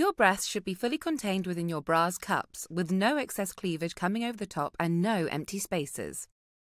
Your breasts should be fully contained within your bra's cups, with no excess cleavage coming over the top and no empty spaces.